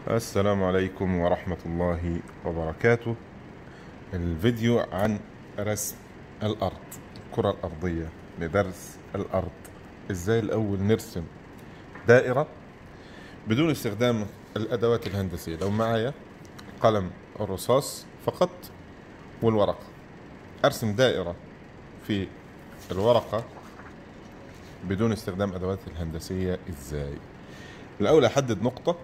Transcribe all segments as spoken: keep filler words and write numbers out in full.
السلام عليكم ورحمة الله وبركاته. الفيديو عن رسم الأرض، الكرة الأرضية، لدرس الأرض. إزاي الأول نرسم دائرة بدون استخدام الأدوات الهندسية. لو معايا قلم الرصاص فقط والورقة، أرسم دائرة في الورقة بدون استخدام أدوات الهندسية. إزاي؟ الأول أحدد نقطة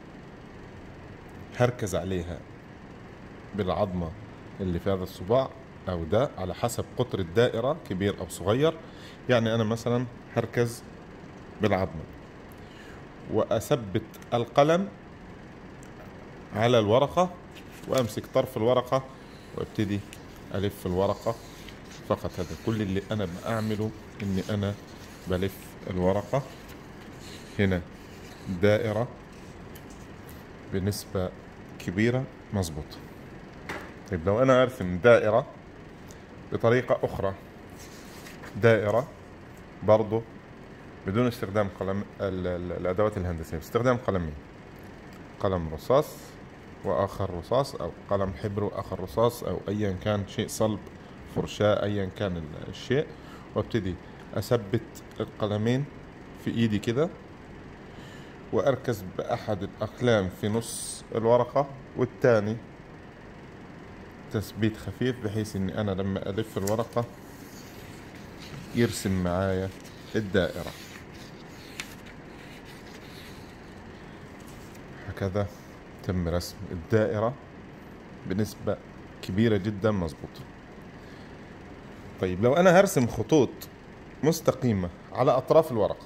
هركز عليها بالعظمة اللي في هذا الصباع أو ده، على حسب قطر الدائرة كبير أو صغير. يعني أنا مثلا هركز بالعظمة وأثبت القلم على الورقة وأمسك طرف الورقة وابتدي ألف الورقة فقط. هذا كل اللي أنا بعمله، إني أنا بلف الورقة هنا دائرة بنسبة كبيرة مظبوط. طيب لو أنا أرسم دائرة بطريقة أخرى، دائرة برضو بدون استخدام قلم الأدوات الهندسية، باستخدام قلمين، قلم رصاص وآخر رصاص، أو قلم حبر وآخر رصاص، أو أيا كان شيء صلب، فرشاة، أيا كان الشيء، وابتدي أثبت القلمين في إيدي كده، وأركز بأحد الأقلام في نص الورقة والتاني تثبيت خفيف، بحيث إني أنا لما ألف الورقة يرسم معايا الدائرة. هكذا تم رسم الدائرة بنسبة كبيرة جدا مظبوطة. طيب لو أنا هرسم خطوط مستقيمة على أطراف الورقة،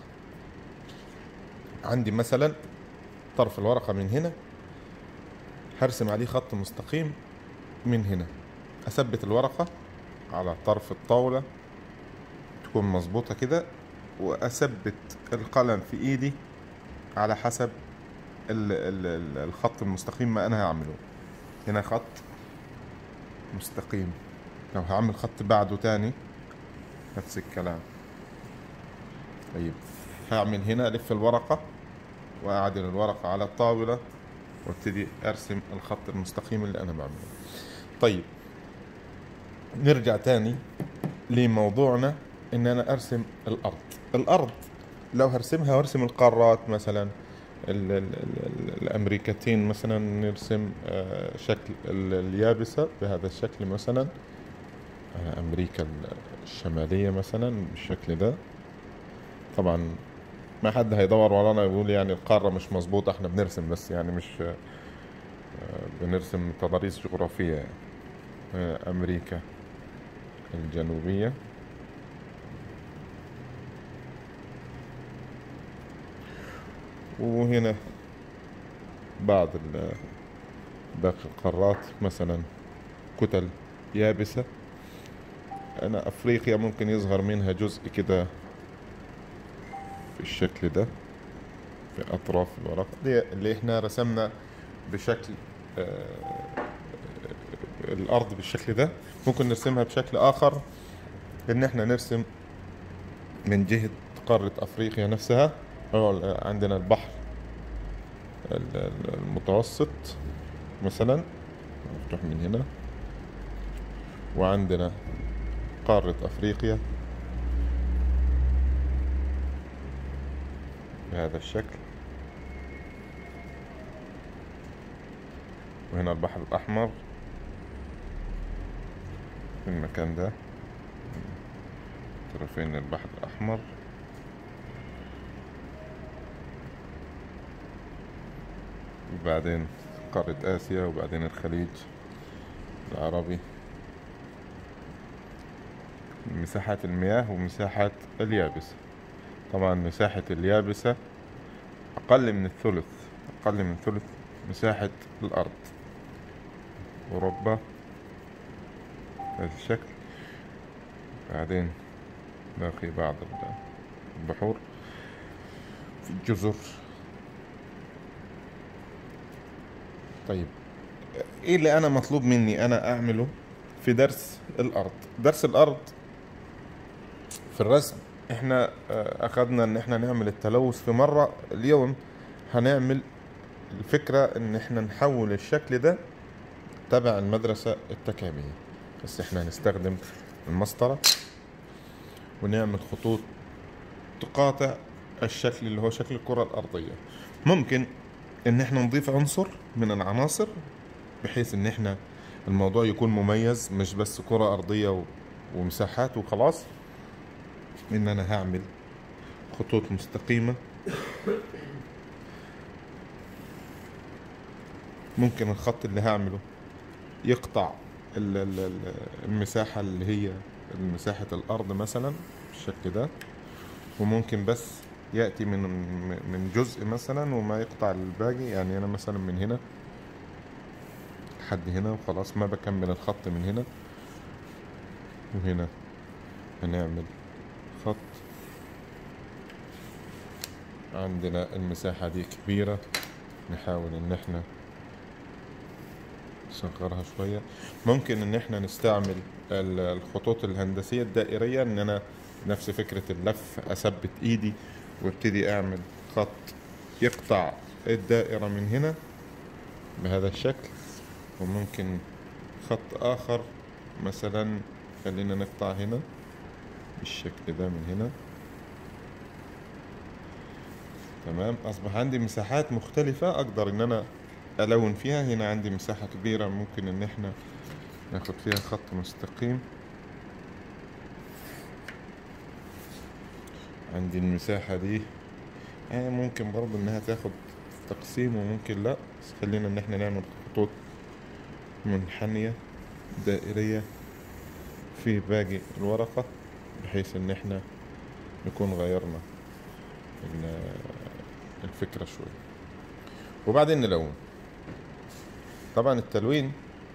عندي مثلا طرف الورقة من هنا هرسم عليه خط مستقيم من هنا، أثبت الورقة على طرف الطاولة تكون مظبوطة كده، وأثبت القلم في إيدي على حسب ال ال الخط المستقيم ما أنا هعمله. هنا خط مستقيم، لو هعمل خط بعده تاني نفس الكلام. طيب هعمل هنا ألف الورقة وأعدل الورقة على الطاولة وابتدي أرسم الخط المستقيم اللي أنا بعمله. طيب نرجع تاني لموضوعنا، إن أنا أرسم الأرض. الأرض لو هرسمها وارسم القارات، مثلا ال ال ال الأمريكتين مثلا، نرسم شكل اليابسة بهذا الشكل، مثلا أمريكا الشمالية مثلا بالشكل ده. طبعا ما حد هيدور ورانا يقول يعني القارة مش مظبوطة، احنا بنرسم بس، يعني مش بنرسم تضاريس جغرافية يعني. أمريكا الجنوبية، وهنا بعض باقي القارات، مثلا كتل يابسة. أنا أفريقيا ممكن يظهر منها جزء كده في الشكل ده في أطراف الورقة دي اللي إحنا رسمنا بشكل آه الأرض بالشكل ده. ممكن نرسمها بشكل آخر، إن إحنا نرسم من جهة قارة أفريقيا نفسها. عندنا البحر المتوسط مثلا مفتوح من هنا، وعندنا قارة أفريقيا بهذا الشكل، وهنا البحر الأحمر في المكان ده، طرفين البحر الأحمر. وبعدين قارة آسيا، وبعدين الخليج العربي، مساحات المياه ومساحات اليابسة. طبعا مساحة اليابسة أقل من الثلث، أقل من ثلث مساحة الأرض. أوروبا بهذا الشكل، بعدين باقي بعض البحور في الجزر. طيب ايه اللي انا مطلوب مني انا اعمله في درس الارض؟ درس الارض في الرسم احنا اخذنا ان احنا نعمل التلوث في مرة، اليوم هنعمل الفكرة ان احنا نحول الشكل ده تبع المدرسة التكاملية، بس احنا هنستخدم المسطرة ونعمل خطوط تقاطع الشكل اللي هو شكل الكرة الأرضية. ممكن ان احنا نضيف عنصر من العناصر بحيث ان احنا الموضوع يكون مميز، مش بس كرة أرضية ومساحات وخلاص. ان انا هعمل خطوط مستقيمة، ممكن الخط اللي هعمله يقطع المساحة اللي هي مساحة الأرض مثلا بالشكل ده، وممكن بس يأتي من من جزء مثلا وما يقطع الباقي. يعني أنا مثلا من هنا لحد هنا وخلاص، ما بكمل الخط من هنا. وهنا هنعمل خط، عندنا المساحة دي كبيرة، نحاول ان احنا نصغرها شوية. ممكن ان احنا نستعمل الخطوط الهندسية الدائرية، ان انا نفس فكرة اللف اثبت ايدي وابتدي اعمل خط يقطع الدائرة من هنا بهذا الشكل. وممكن خط اخر مثلا خلينا نقطع هنا بالشكل ده من هنا. تمام، اصبح عندي مساحات مختلفة اقدر ان انا الون فيها. هنا عندي مساحة كبيرة ممكن ان احنا ناخد فيها خط مستقيم. عندي المساحة دي يعني ممكن برضو انها تاخد تقسيم وممكن لا، بس خلينا ان احنا نعمل خطوط منحنية دائرية في باقي الورقة بحيث ان احنا نكون غيرنا الفكرة شوية. وبعدين نلون. طبعا التلوين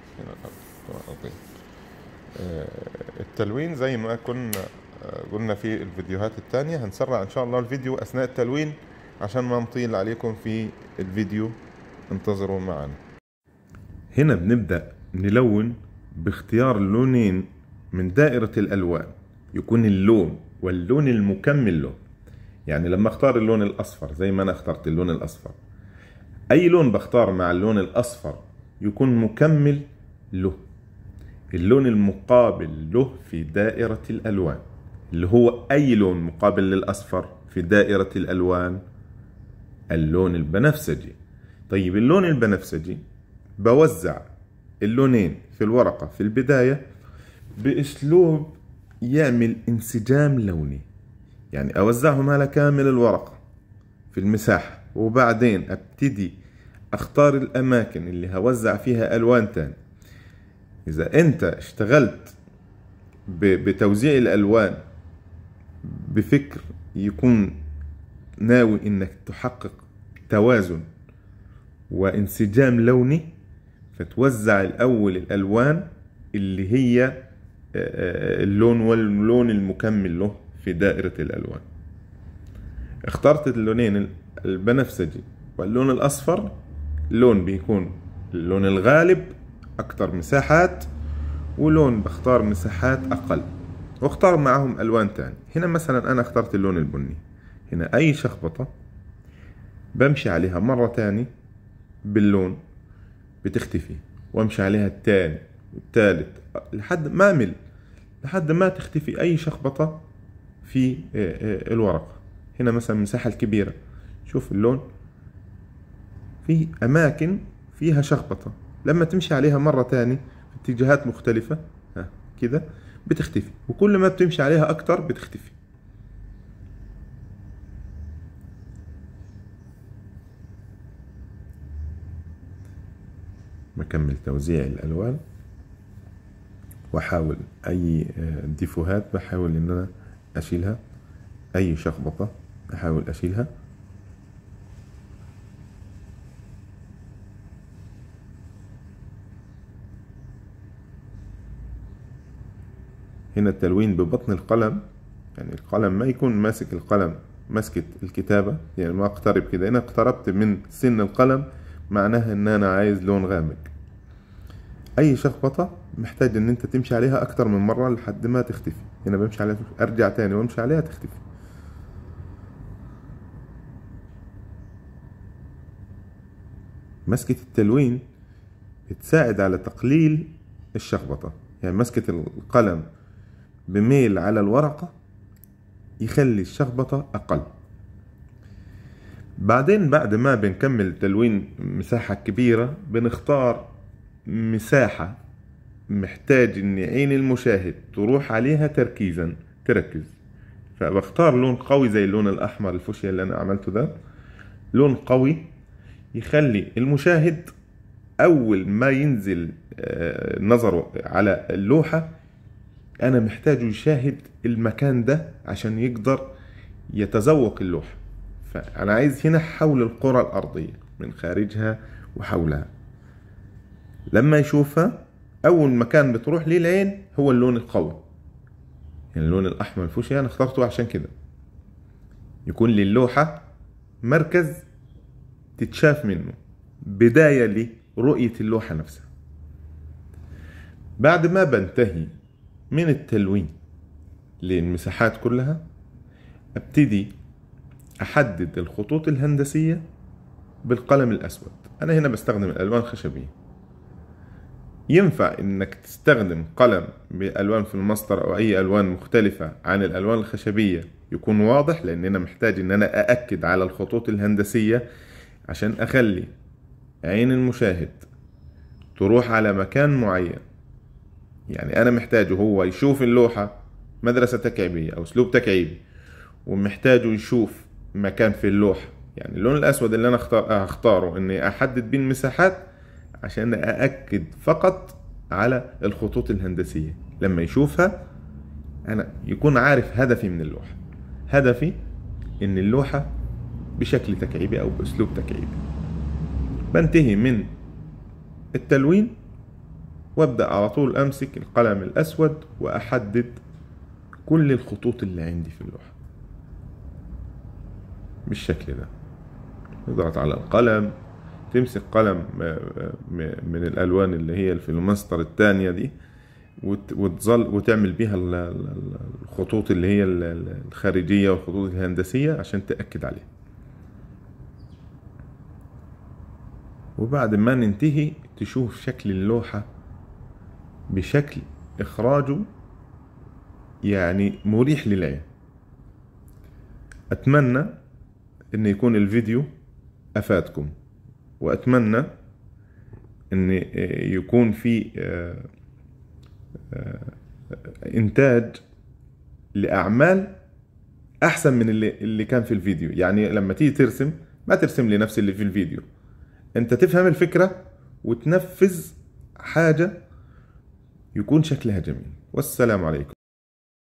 التلوين زي ما كنا قلنا في الفيديوهات التانية، هنسرع ان شاء الله الفيديو اثناء التلوين عشان ما نطيل عليكم في الفيديو. انتظروا معنا. هنا بنبدأ نلون باختيار لونين من دائرة الألوان، يكون اللون واللون المكمل له. يعني لما اختار اللون الأصفر زي ما أنا اخترت اللون الأصفر، أي لون بختار مع اللون الأصفر يكون مكمل له، اللون المقابل له في دائرة الألوان اللي هو أي لون مقابل للأصفر في دائرة الألوان، اللون البنفسجي. طيب اللون البنفسجي بوزع اللونين في الورقة في البداية بأسلوب يعمل انسجام لوني، يعني أوزعهم على كامل الورقة في المساحة، وبعدين أبتدي أختار الأماكن اللي هوزع فيها ألوان تاني. إذا أنت اشتغلت بتوزيع الألوان بفكر يكون ناوي إنك تحقق توازن وانسجام لوني، فتوزع الأول الألوان اللي هي اللون واللون المكمل له في دائرة الألوان. اخترت اللونين البنفسجي واللون الأصفر، لون بيكون اللون الغالب أكتر مساحات، ولون بختار مساحات أقل، واختار معهم ألوان تاني. هنا مثلا أنا اخترت اللون البني، هنا أي شخبطة بمشي عليها مرة تاني باللون بتختفي، وامشي عليها التاني والتالت لحد ما أمل، لحد ما تختفي أي شخبطة في الورقة. هنا مثلا المساحة الكبيرة، شوف اللون في أماكن فيها شخبطة، لما تمشي عليها مرة تاني في اتجاهات مختلفة ها كده بتختفي، وكل ما بتمشي عليها أكتر بتختفي. بكمل توزيع الألوان وأحاول أي ديفوهات بحاول إن أنا أشيلها، أي شخبطة أحاول أشيلها. هنا التلوين ببطن القلم، يعني القلم ما يكون ماسك القلم ماسكة الكتابة، يعني ما اقترب كده. هنا اقتربت من سن القلم، معناها ان انا عايز لون غامق. اي شخبطة محتاج ان انت تمشي عليها اكتر من مرة لحد ما تختفي. هنا بمشي عليها ارجع تاني وامشي عليها تختفي. مسكة التلوين بتساعد على تقليل الشخبطة، يعني مسكة القلم بميل على الورقة يخلي الشخبطة أقل. بعدين بعد ما بنكمل تلوين مساحة كبيرة بنختار مساحة محتاج ان عين المشاهد تروح عليها تركيزا تركز، فبختار لون قوي زي اللون الأحمر الفوشيا اللي أنا عملته ده، لون قوي يخلي المشاهد أول ما ينزل نظره على اللوحة أنا محتاجه يشاهد المكان ده عشان يقدر يتذوق اللوحة. فأنا عايز هنا حول الكرة الأرضية من خارجها وحولها، لما يشوفها أول مكان بتروح ليه العين هو اللون القوي، يعني اللون الأحمر الفوشيا أنا اخترته عشان كده يكون للوحة مركز تتشاف منه، بداية لرؤية اللوحة نفسها. بعد ما بنتهي من التلوين للمساحات كلها ابتدي أحدد الخطوط الهندسية بالقلم الأسود. أنا هنا بستخدم الألوان الخشبية. ينفع إنك تستخدم قلم بألوان في المسطر أو أي ألوان مختلفة عن الألوان الخشبية يكون واضح، لأن أنا محتاج إن أنا أأكد على الخطوط الهندسية عشان أخلي عين المشاهد تروح على مكان معين. يعني أنا محتاجه هو يشوف اللوحة مدرسة تكعيبية أو أسلوب تكعيبي، ومحتاجه يشوف مكان في اللوحة، يعني اللون الأسود اللي أنا أختاره إني أحدد بين المساحات عشان أأكد فقط على الخطوط الهندسية. لما يشوفها أنا يكون عارف هدفي من اللوحة، هدفي إن اللوحة بشكل تكعيبي أو بأسلوب تكعيبي. بنتهي من التلوين وابدأ على طول أمسك القلم الأسود وأحدد كل الخطوط اللي عندي في اللوحة بالشكل ده. اضغط على القلم، تمسك قلم من الألوان اللي هي في المسطر الثانية دي وتظل وتعمل بيها الخطوط اللي هي الخارجية والخطوط الهندسية عشان تأكد عليها. وبعد ما ننتهي تشوف شكل اللوحة بشكل إخراجه يعني مريح للعين. أتمنى أن يكون الفيديو أفادكم، وأتمنى أن يكون في إنتاج لأعمال أحسن من اللي, اللي كان في الفيديو. يعني لما تيجي ترسم ما ترسم لي نفس اللي في الفيديو، أنت تفهم الفكرة وتنفذ حاجة يكون شكلها جميل. والسلام عليكم.